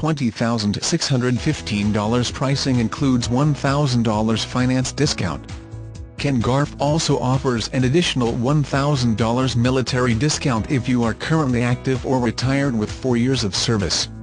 $20,615. Pricing includes $1,000 finance discount. Garff also offers an additional $1,000 military discount if you are currently active or retired with 4 years of service.